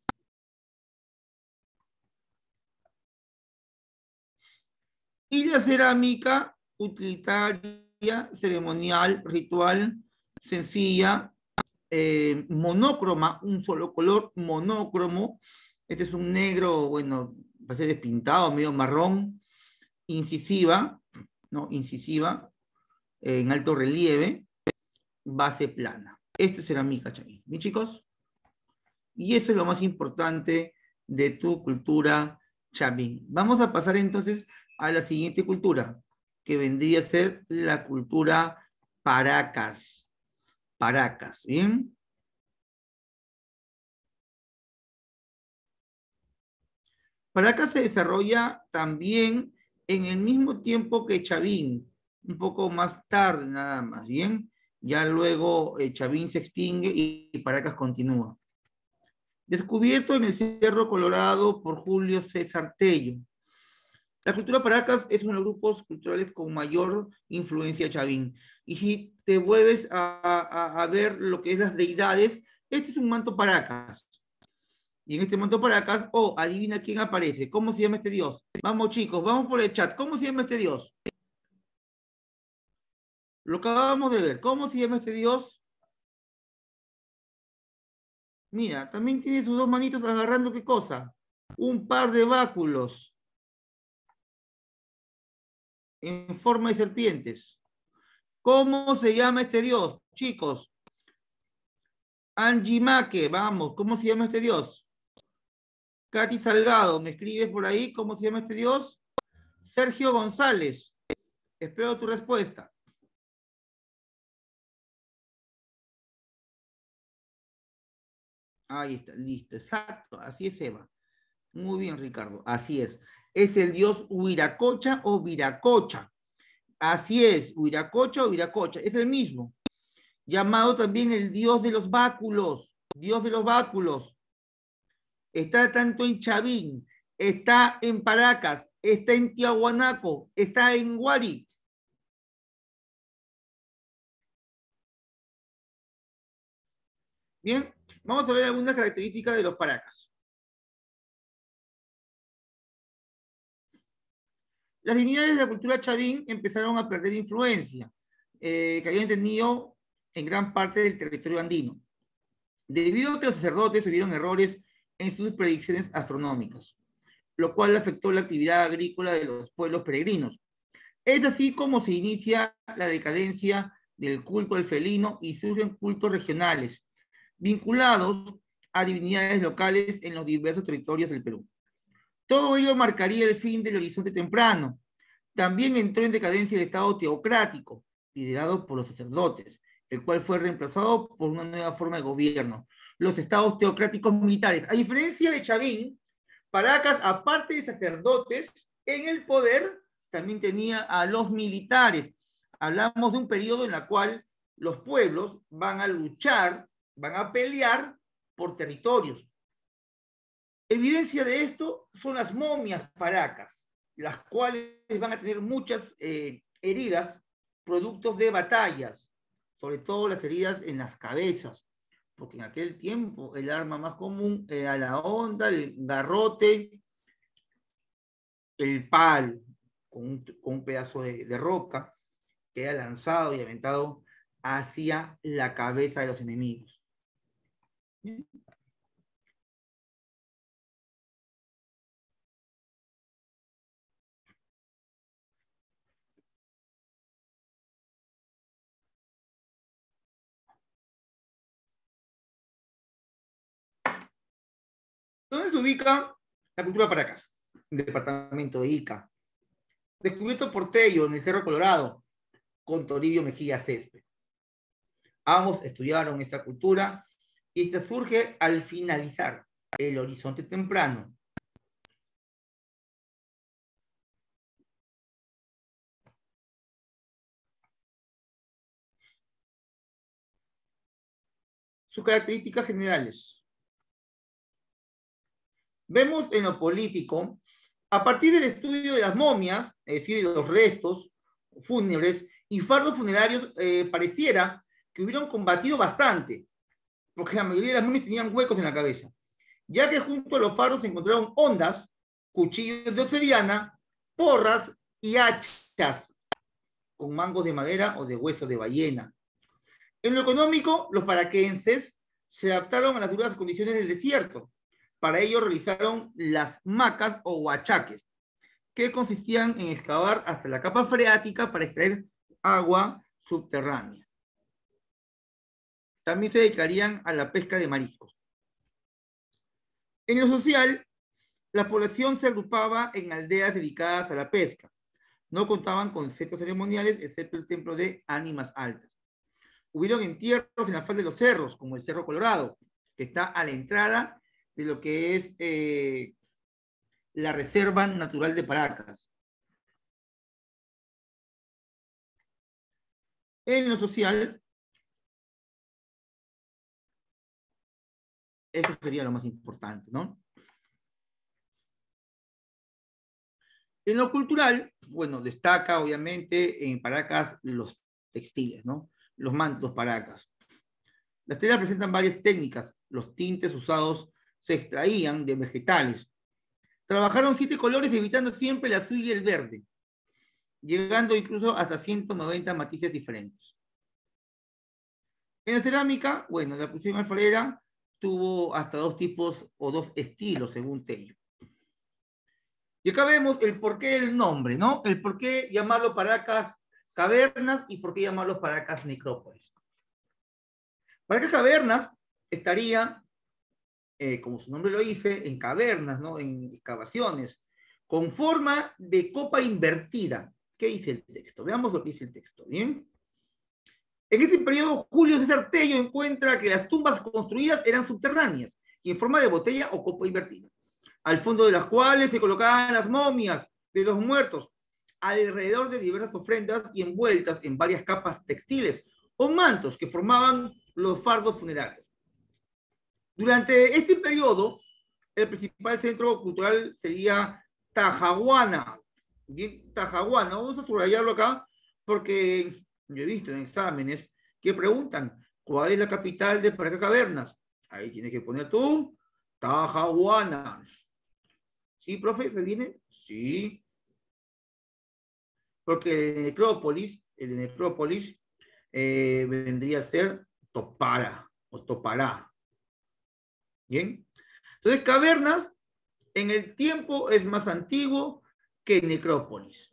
Speaker 1: Y la cerámica utilitaria, ceremonial, ritual, sencilla, eh, monócroma, un solo color, monócromo. Este es un negro, bueno, parece despintado, medio marrón, incisiva, ¿no? Incisiva, eh, en alto relieve, base plana. Esto es cerámica Chavín, ¿bien, chicos? Y eso es lo más importante de tu cultura Chavín. Vamos a pasar entonces a la siguiente cultura, que vendría a ser la cultura Paracas. Paracas, ¿bien? Paracas se desarrolla también en el mismo tiempo que Chavín, un poco más tarde nada más, ¿bien? Ya luego eh, Chavín se extingue y, y Paracas continúa. Descubierto en el Cerro Colorado por Julio César Tello. La cultura Paracas es uno de los grupos culturales con mayor influencia chavín. Y si te vuelves a, a, a ver lo que es las deidades, este es un manto Paracas. Y en este manto Paracas, oh, adivina quién aparece. ¿Cómo se llama este dios? Vamos, chicos, vamos por el chat. ¿Cómo se llama este dios? Lo acabamos de ver. ¿Cómo se llama este dios? Mira, también tiene sus dos manitos agarrando, ¿qué cosa? Un par de báculos en forma de serpientes. ¿Cómo se llama este dios, chicos? Angie Maque, vamos, ¿cómo se llama este dios? Katy Salgado, ¿me escribes por ahí? ¿Cómo se llama este dios? Sergio González, espero tu respuesta. Ahí está, listo, exacto, así es, Eva. Muy bien, Ricardo, así es. Es el dios Huiracocha o Viracocha. Así es, Huiracocha o Viracocha, es el mismo. Llamado también el dios de los báculos, dios de los báculos. Está tanto en Chavín, está en Paracas, está en Tiahuanaco, está en Huari. Bien, vamos a ver algunas características de los Paracas. Las divinidades de la cultura chavín empezaron a perder influencia, eh, que habían tenido en gran parte del territorio andino, debido a que los sacerdotes tuvieron errores en sus predicciones astronómicas, lo cual afectó la actividad agrícola de los pueblos peregrinos. Es así como se inicia la decadencia del culto al felino y surgen cultos regionales, vinculados a divinidades locales en los diversos territorios del Perú. Todo ello marcaría el fin del horizonte temprano. También entró en decadencia el Estado teocrático, liderado por los sacerdotes, el cual fue reemplazado por una nueva forma de gobierno, los estados teocráticos militares. A diferencia de Chavín, Paracas, aparte de sacerdotes, en el poder también tenía a los militares. Hablamos de un periodo en el cual los pueblos van a luchar, van a pelear por territorios. Evidencia de esto son las momias Paracas, las cuales van a tener muchas eh, heridas, productos de batallas, sobre todo las heridas en las cabezas, porque en aquel tiempo el arma más común era la honda, el garrote, el palo, con un, con un pedazo de, de roca que era lanzado y aventado hacia la cabeza de los enemigos. ¿Bien? ¿Dónde se ubica la cultura Paracas? En el departamento de Ica. Descubierto por Tello en el Cerro Colorado, con Toribio Mejía Césped. Ambos estudiaron esta cultura y se surge al finalizar el horizonte temprano. Sus características generales. Vemos en lo político, a partir del estudio de las momias, es decir, de los restos fúnebres y fardos funerarios, eh, pareciera que hubieran combatido bastante, porque la mayoría de las momias tenían huecos en la cabeza, ya que junto a los fardos se encontraron hondas, cuchillos de obsidiana, porras y hachas con mangos de madera o de hueso de ballena. En lo económico, los paraquenses se adaptaron a las duras condiciones del desierto. Para ello realizaron las macas o huachaques, que consistían en excavar hasta la capa freática para extraer agua subterránea. También se dedicarían a la pesca de mariscos. En lo social, la población se agrupaba en aldeas dedicadas a la pesca. No contaban con centros ceremoniales, excepto el templo de Ánimas Altas. Hubieron entierros en la falda de los cerros, como el Cerro Colorado, que está a la entrada de lo que es eh, la Reserva Natural de Paracas. En lo social, eso sería lo más importante, ¿no? En lo cultural, bueno, destaca obviamente en Paracas los textiles, ¿no? Los mantos Paracas. Las telas presentan varias técnicas. Los tintes usados se extraían de vegetales. Trabajaron siete colores evitando siempre el azul y el verde, llegando incluso hasta ciento noventa matices diferentes. En la cerámica, bueno, la producción alfarera tuvo hasta dos tipos o dos estilos, según Tello. Y acá vemos el porqué del nombre, ¿no? El por qué llamarlo Paracas Cavernas y por qué llamarlo Paracas Necrópolis. Paracas Cavernas estaría, eh, como su nombre lo dice, en cavernas, ¿no? En excavaciones, con forma de copa invertida. ¿Qué dice el texto? Veamos lo que dice el texto, ¿bien? En este periodo, Julio César Tello encuentra que las tumbas construidas eran subterráneas y en forma de botella o copa invertida, al fondo de las cuales se colocaban las momias de los muertos, alrededor de diversas ofrendas y envueltas en varias capas textiles o mantos que formaban los fardos funerarios. Durante este periodo, el principal centro cultural sería Tajahuana. Bien, Tajahuana, vamos a subrayarlo acá porque yo he visto en exámenes que preguntan ¿cuál es la capital de Paracas Cavernas? Ahí tienes que poner tú Tajahuana. ¿Sí, profe? ¿Se viene? Sí. Porque el de Necrópolis, el de Necrópolis eh, vendría a ser Topara o Topará. ¿Bien? Entonces, Cavernas en el tiempo es más antiguo que Necrópolis.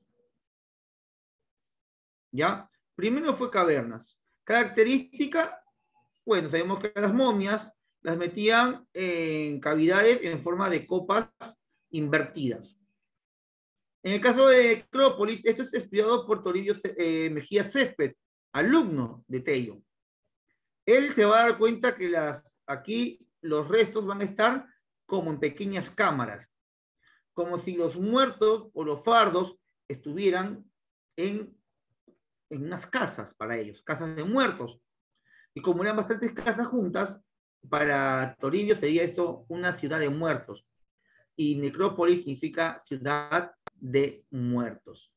Speaker 1: ¿Ya? Primero fue Cavernas. Característica, bueno, sabemos que las momias las metían en cavidades en forma de copas invertidas. En el caso de Necrópolis, esto es estudiado por Toribio eh, Mejía Césped, alumno de Tello. Él se va a dar cuenta que las, aquí los restos van a estar como en pequeñas cámaras, como si los muertos o los fardos estuvieran en, en unas casas para ellos, casas de muertos. Y como eran bastantes casas juntas, para Toribio sería esto una ciudad de muertos. Y Necrópolis significa ciudad de muertos.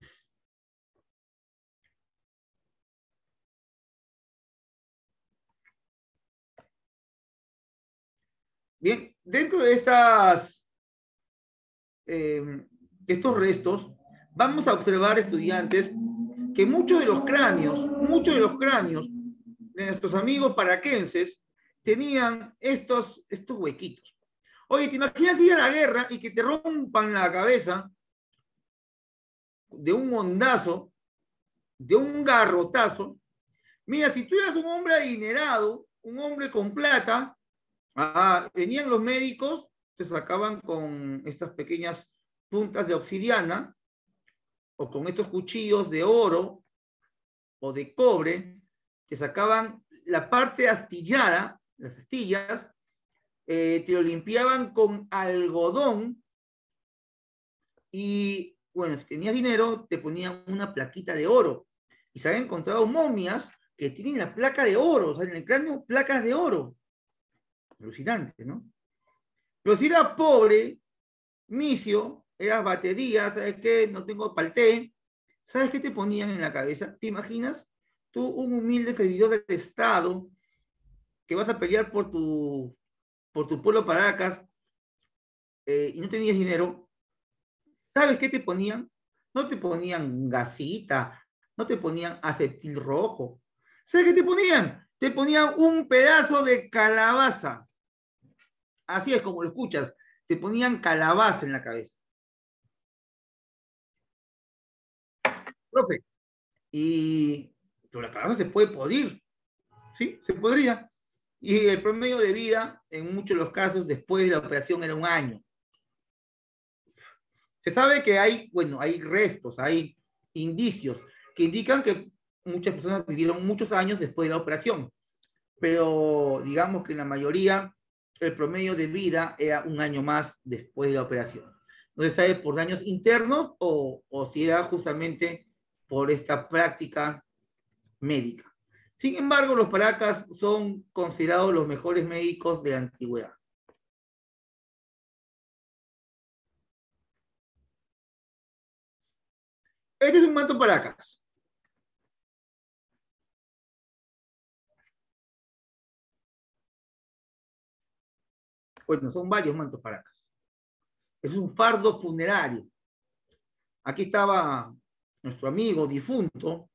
Speaker 1: Bien, dentro de estas, eh, estos restos, vamos a observar, estudiantes, que muchos de los cráneos, muchos de los cráneos de nuestros amigos paraquenses tenían estos, estos huequitos. Oye, ¿te imaginas ir a la guerra y que te rompan la cabeza de un mondazo, de un garrotazo? Mira, si tú eras un hombre adinerado, un hombre con plata, ah, venían los médicos, te sacaban con estas pequeñas puntas de obsidiana o con estos cuchillos de oro o de cobre, te sacaban la parte astillada, las astillas, eh, te lo limpiaban con algodón y, bueno, si tenías dinero, te ponían una plaquita de oro. Y se han encontrado momias que tienen la placa de oro, o sea, en el cráneo, placas de oro. Alucinante, ¿no? Pero si era pobre, misio, eras batería, ¿sabes qué? No tengo palté. ¿Sabes qué te ponían en la cabeza? ¿Te imaginas? Tú, un humilde servidor del Estado, que vas a pelear por tu, por tu pueblo Paracas, eh, y no tenías dinero, ¿sabes qué te ponían? No te ponían gasita, no te ponían acetil rojo. ¿Sabes qué te ponían? Te ponían un pedazo de calabaza. Así es como lo escuchas. Te ponían calabaza en la cabeza. Profe, y pero la calabaza se puede podrir, ¿sí? Se podría. Y el promedio de vida, en muchos de los casos, después de la operación era un año. Se sabe que hay, bueno, hay restos, hay indicios que indican que muchas personas vivieron muchos años después de la operación, pero digamos que en la mayoría el promedio de vida era un año más después de la operación. No se sabe por daños internos o, o si era justamente por esta práctica médica. Sin embargo, los Paracas son considerados los mejores médicos de la antigüedad. Este es un manto Paracas. Bueno, son varios mantos Paracas. Es un fardo funerario. Aquí estaba nuestro amigo difunto,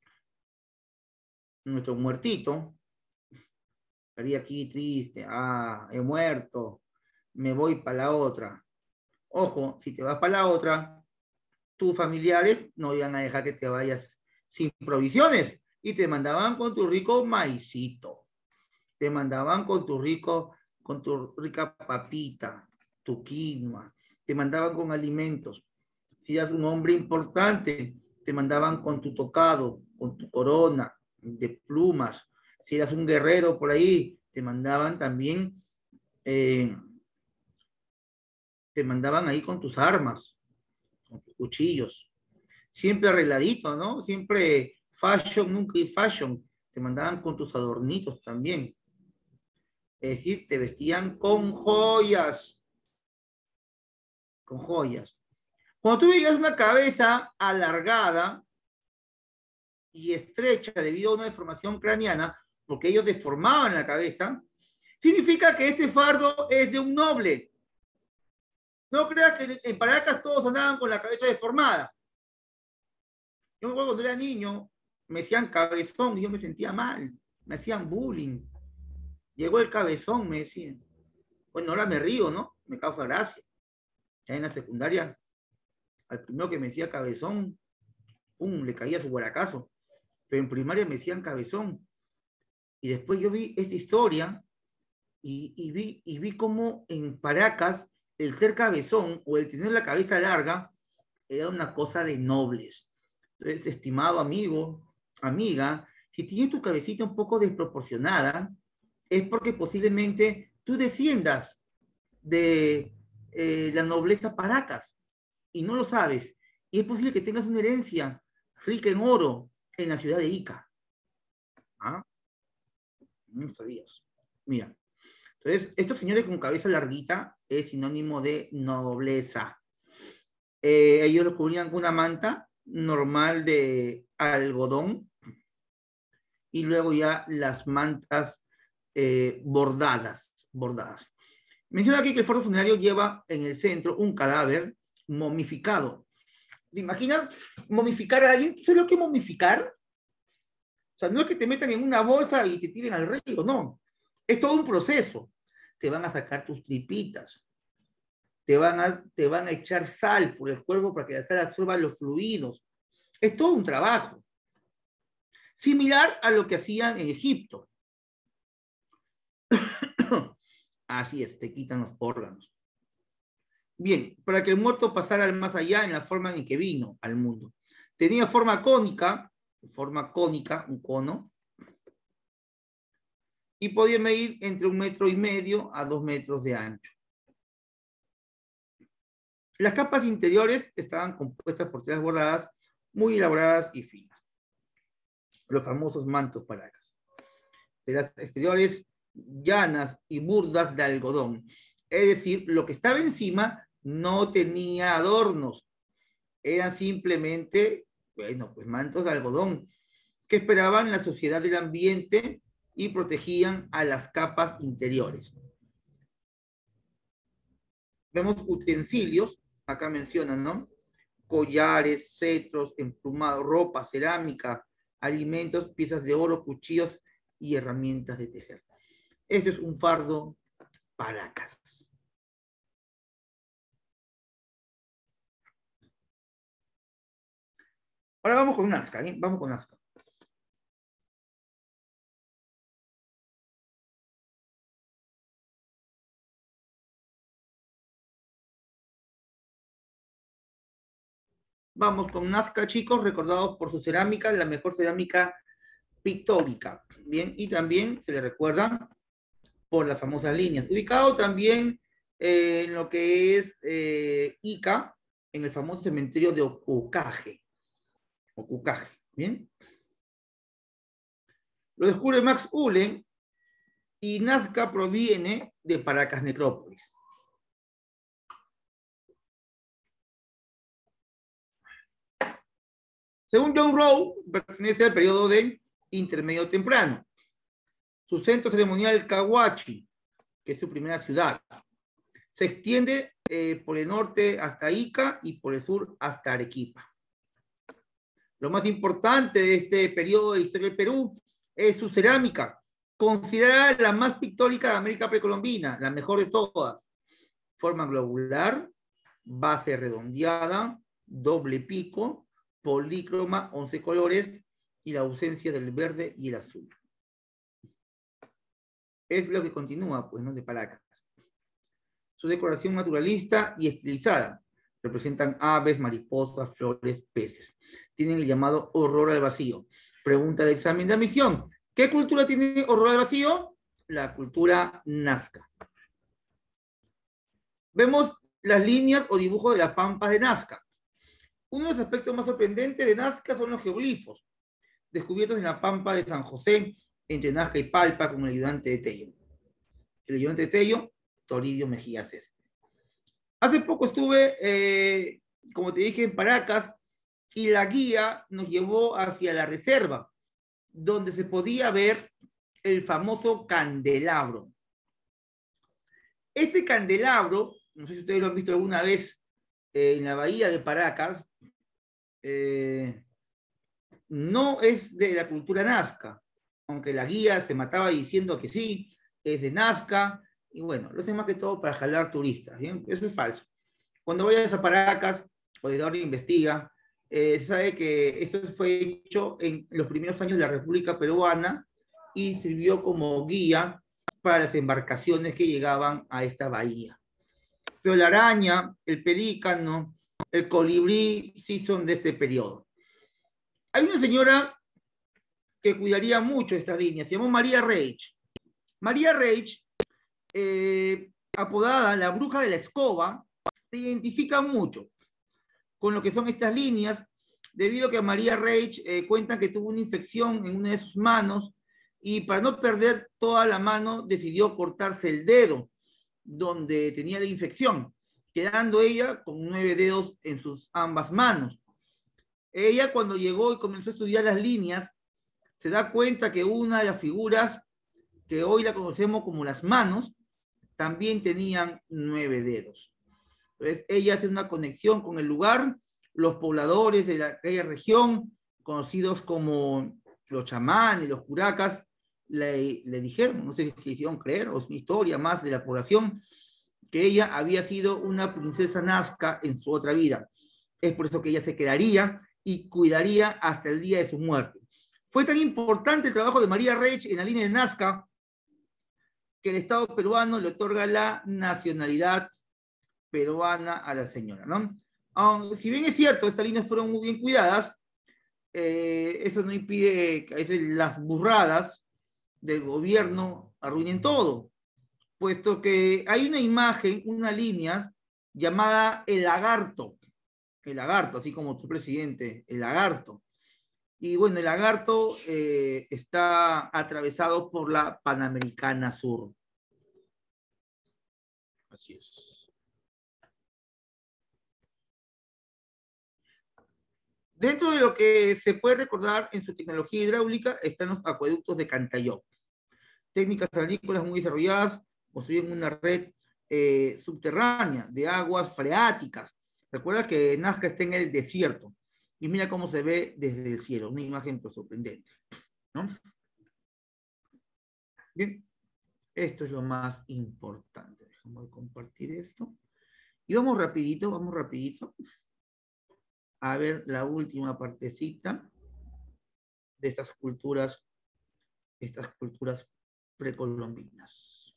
Speaker 1: nuestro muertito. Estaría aquí triste. Ah, he muerto. Me voy para la otra. Ojo, si te vas para la otra, tus familiares no iban a dejar que te vayas sin provisiones y te mandaban con tu rico maicito. Te mandaban con tu rico, con tu rica papita, tu quinoa. Te mandaban con alimentos. Si eras un hombre importante, te mandaban con tu tocado, con tu corona de plumas. Si eras un guerrero por ahí, te mandaban también, eh, te mandaban ahí con tus armas, con tus cuchillos. Siempre arregladito, ¿no? Siempre fashion, nunca y fashion. Te mandaban con tus adornitos también. Es decir, te vestían con joyas. Con joyas. Cuando tú veías una cabeza alargada y estrecha debido a una deformación craneana, porque ellos deformaban la cabeza, significa que este fardo es de un noble. No creas que en Paracas todos andaban con la cabeza deformada. Yo me acuerdo cuando era niño, me decían cabezón y yo me sentía mal. Me hacían bullying. Llegó el cabezón, me decían. Bueno, ahora me río, ¿no? Me causa gracia. Ya en la secundaria, al primero que me decía cabezón, pum, le caía su guaracazo. Pero en primaria me decían cabezón. Y después yo vi esta historia y, y, vi, y vi cómo en Paracas el ser cabezón o el tener la cabeza larga era una cosa de nobles. Entonces, estimado amigo, amiga, si tienes tu cabecita un poco desproporcionada, es porque posiblemente tú desciendas de eh, la nobleza Paracas y no lo sabes. Y es posible que tengas una herencia rica en oro en la ciudad de Ica. ¿Ah? No sabías. Mira, entonces, estos señores con cabeza larguita es sinónimo de nobleza. Eh, ellos lo cubrían con una manta normal de algodón y luego ya las mantas eh, bordadas, bordadas. Menciona aquí que el fardo funerario lleva en el centro un cadáver momificado. ¿Te imaginas momificar a alguien? ¿Tú sabes lo que es momificar? O sea, no es que te metan en una bolsa y te tiren al río, no. Es todo un proceso. Te van a sacar tus tripitas. Te van a, te van a echar sal por el cuerpo para que la sal absorba los fluidos. Es todo un trabajo. Similar a lo que hacían en Egipto. Así es, te quitan los órganos. Bien, para que el muerto pasara al más allá en la forma en que vino al mundo. Tenía forma cónica, forma cónica, un cono, y podía medir entre un metro y medio a dos metros de ancho. Las capas interiores estaban compuestas por telas bordadas muy elaboradas y finas. Los famosos mantos Paracas. Telas exteriores llanas y burdas de algodón. Es decir, lo que estaba encima no tenía adornos. Eran simplemente, bueno, pues mantos de algodón que esperaban la suciedad del ambiente y protegían a las capas interiores. Vemos utensilios, acá mencionan, ¿no? Collares, cetros, emplumados, ropa, cerámica, alimentos, piezas de oro, cuchillos y herramientas de tejer. Este es un fardo Paracas. Ahora vamos con Nazca, ¿eh? Vamos con Nazca. Vamos con Nazca, chicos, recordados por su cerámica, la mejor cerámica pictórica. Bien, y también se le recuerda por las famosas líneas. Ubicado también eh, en lo que es eh, Ica, en el famoso cementerio de Ocucaje. Ocucaje, ¿bien? Lo descubre Max Uhle y Nazca proviene de Paracas Necrópolis. Según John Rowe, pertenece al periodo de intermedio temprano. Su centro ceremonial, Cahuachi, que es su primera ciudad, se extiende eh, por el norte hasta Ica y por el sur hasta Arequipa. Lo más importante de este periodo de historia del Perú es su cerámica, considerada la más pictórica de América precolombina, la mejor de todas. Forma globular, base redondeada, doble pico, polícroma, once colores y la ausencia del verde y el azul. Es lo que continúa, pues, ¿no? De Paracas. Su decoración naturalista y estilizada. Representan aves, mariposas, flores, peces. Tienen el llamado horror al vacío. Pregunta de examen de admisión. ¿Qué cultura tiene horror al vacío? La cultura nazca. Vemos las líneas o dibujos de las pampas de Nazca. Uno de los aspectos más sorprendentes de Nazca son los geoglifos, descubiertos en la pampa de San José, entre Nazca y Palpa, con el ayudante de Tello. El ayudante de Tello, Toribio Mejía César. Hace poco estuve, eh, como te dije, en Paracas, y la guía nos llevó hacia la reserva, donde se podía ver el famoso candelabro. Este candelabro, no sé si ustedes lo han visto alguna vez eh, en la bahía de Paracas, eh, no es de la cultura nazca, aunque la guía se mataba diciendo que sí, es de Nazca, y bueno, lo hace más que todo para jalar turistas, ¿bien? Eso es falso. Cuando vayas a Paracas, o desde ahora investiga, eh, sabe que esto fue hecho en los primeros años de la República Peruana y sirvió como guía para las embarcaciones que llegaban a esta bahía. Pero la araña, el pelícano, el colibrí sí son de este periodo. Hay una señora que cuidaría mucho esta línea, se llamó María Reich. María Reich, eh, apodada la bruja de la escoba, se identifica mucho con lo que son estas líneas, debido a que María Reich eh, cuenta que tuvo una infección en una de sus manos y para no perder toda la mano decidió cortarse el dedo donde tenía la infección, quedando ella con nueve dedos en sus ambas manos. Ella, cuando llegó y comenzó a estudiar las líneas, se da cuenta que una de las figuras que hoy la conocemos como las manos también tenían nueve dedos. Entonces ella hace una conexión con el lugar, los pobladores de la, aquella región, conocidos como los chamanes, los curacas, le, le dijeron, no sé si hicieron creer, o es una historia más de la población, que ella había sido una princesa nazca en su otra vida. Es por eso que ella se quedaría y cuidaría hasta el día de su muerte. Fue tan importante el trabajo de María Reich en la línea de Nazca que el Estado peruano le otorga la nacionalidad peruana a la señora, ¿no? Um, si bien es cierto, estas líneas fueron muy bien cuidadas, eh, eso no impide que a veces las burradas del gobierno arruinen todo, puesto que hay una imagen, una línea llamada el lagarto, el lagarto, así como tu presidente, el lagarto. Y bueno, el lagarto eh, está atravesado por la Panamericana Sur. Así es. Dentro de lo que se puede recordar en su tecnología hidráulica están los acueductos de Cantayó. Técnicas agrícolas muy desarrolladas, construyen una red eh, subterránea de aguas freáticas. Recuerda que Nazca está en el desierto. Y mira cómo se ve desde el cielo, una imagen pues, sorprendente, ¿no? Bien, esto es lo más importante. Déjame compartir esto. Y vamos rapidito, vamos rapidito a ver la última partecita de estas culturas, estas culturas precolombinas.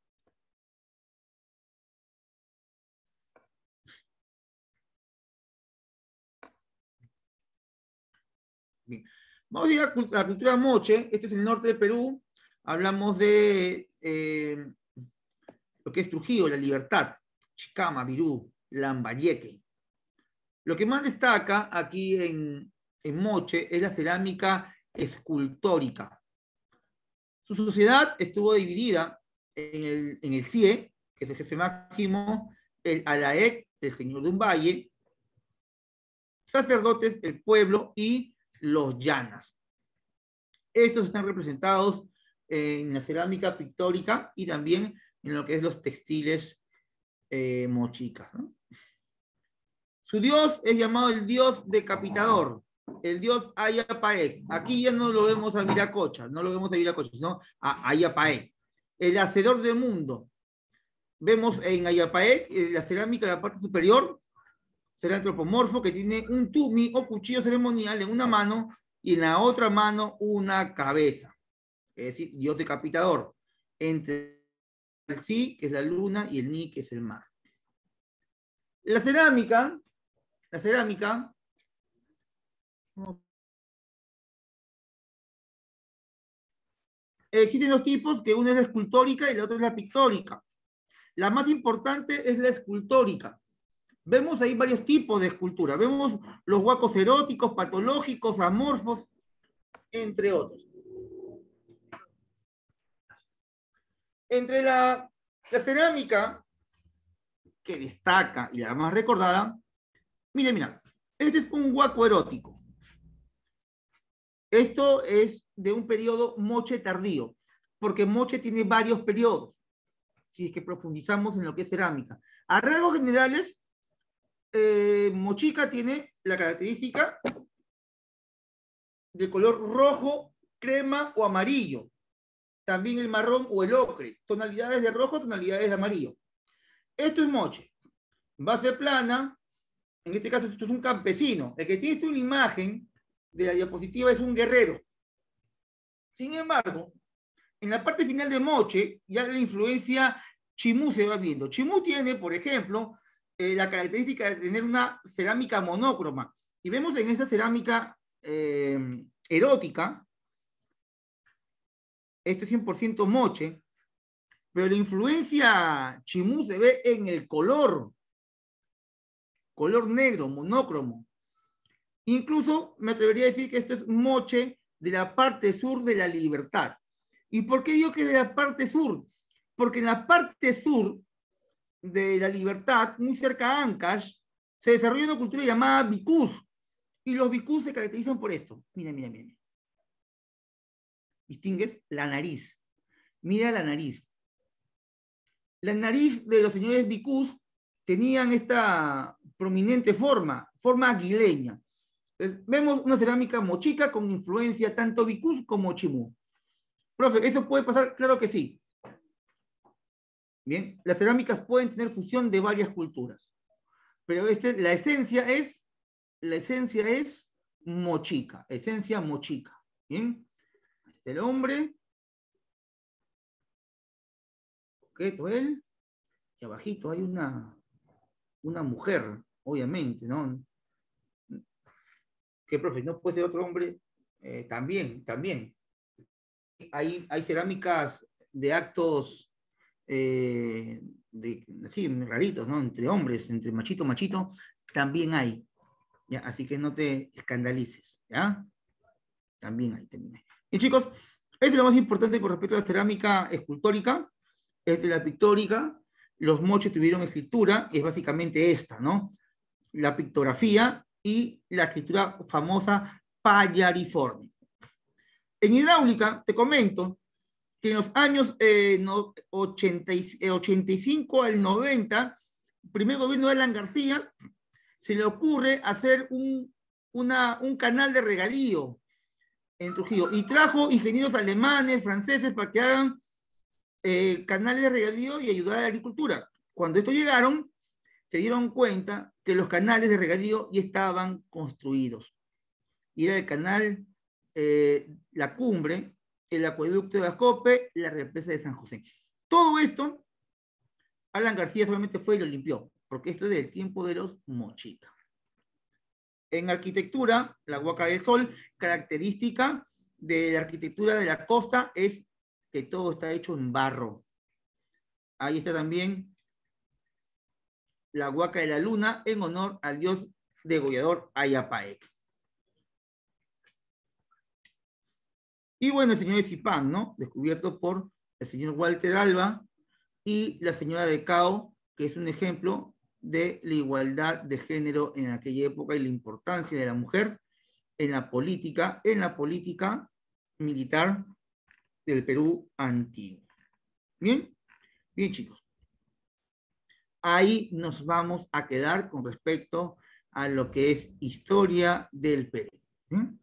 Speaker 1: Bien. Vamos a ir a la cultura moche. Este es el norte de Perú. Hablamos de eh, lo que es Trujillo, La Libertad, Chicama, Virú, Lambayeque. Lo que más destaca aquí en, en Moche es la cerámica escultórica. Su sociedad estuvo dividida en el, en el C I E, que es el jefe máximo, el ALAEC, el señor de un valle, sacerdotes, el pueblo y los llanas. Estos están representados en la cerámica pictórica y también en lo que es los textiles eh, mochicas, ¿no? Su dios es llamado el dios decapitador, el dios Ayapaec. Aquí ya no lo vemos a Viracocha, no lo vemos a Viracocha, sino a Ayapaec, el hacedor del mundo. Vemos en Ayapaec, en la cerámica de la parte superior, será antropomorfo que tiene un tumi o cuchillo ceremonial en una mano y en la otra mano una cabeza, es decir, dios decapitador, entre el sí, que es la luna, y el ni, que es el mar. La cerámica, la cerámica, existen dos tipos, que una es la escultórica y la otra es la pictórica. La más importante es la escultórica. Vemos ahí varios tipos de escultura. Vemos los huacos eróticos, patológicos, amorfos, entre otros. Entre la, la cerámica que destaca y la más recordada, mire, mira, este es un huaco erótico. Esto es de un periodo moche tardío, porque moche tiene varios periodos, si es que profundizamos en lo que es cerámica. A rasgos generales, eh, mochica tiene la característica de color rojo, crema o amarillo. También el marrón o el ocre, tonalidades de rojo, tonalidades de amarillo. Esto es moche. Base plana, en este caso esto es un campesino. El que tiene una imagen de la diapositiva es un guerrero. Sin embargo, en la parte final de moche, ya la influencia chimú se va viendo. Chimú tiene, por ejemplo, eh, la característica de tener una cerámica monócroma. Y vemos en esa cerámica eh, erótica, este cien por ciento moche, pero la influencia chimú se ve en el color, color negro, monócromo. Incluso me atrevería a decir que esto es moche de la parte sur de la Libertad. ¿Y por qué digo que de la parte sur? Porque en la parte sur de la Libertad, muy cerca a Ancash, se desarrolla una cultura llamada bicús. Y los bicús se caracterizan por esto. Mira, mira, mira. Distingues la nariz. Mira la nariz. La nariz de los señores bicús tenían esta prominente forma, forma aguileña. Entonces, vemos una cerámica mochica con influencia tanto bicús como chimú. Profe, ¿eso puede pasar? Claro que sí. Bien, las cerámicas pueden tener fusión de varias culturas, pero este, la esencia es, la esencia es mochica, esencia mochica. Bien, el hombre, objeto él, y abajito hay una, una mujer, obviamente, ¿no? ¿Qué, profe? ¿No puede ser otro hombre? Eh, también, también. Hay, hay cerámicas de actos eh, de, sí, raritos, ¿no? Entre hombres, entre machito, machito, también hay. ¿Ya? Así que no te escandalices, ¿ya? También hay, también hay. Y chicos, eso es lo más importante con respecto a la cerámica escultórica, es de la pictórica. Los moches tuvieron escritura, es básicamente esta, ¿no? La pictografía y la escritura famosa payariforme. En hidráulica, te comento que en los años eh, no, ochenta y, eh, ochenta y cinco al noventa, el primer gobierno de Alan García, se le ocurre hacer un, una, un canal de regadío en Trujillo y trajo ingenieros alemanes, franceses, para que hagan eh, canales de regadío y ayudar a la agricultura. Cuando estos llegaron, se dieron cuenta que los canales de regadío ya estaban construidos. Y era el canal eh, La Cumbre, el acueducto de Ascope, la represa de San José. Todo esto, Alan García solamente fue y lo limpió, porque esto es del tiempo de los mochicas. En arquitectura, la Huaca del Sol, característica de la arquitectura de la costa es que todo está hecho en barro. Ahí está también la Huaca de la Luna en honor al dios degollador Ayapaec. Y bueno, el señor de Zipán, ¿no? Descubierto por el señor Walter Alba y la señora de Cao, que es un ejemplo de la igualdad de género en aquella época y la importancia de la mujer en la política, en la política militar del Perú antiguo. ¿Bien? Bien, chicos. Ahí nos vamos a quedar con respecto a lo que es historia del Perú. ¿Bien?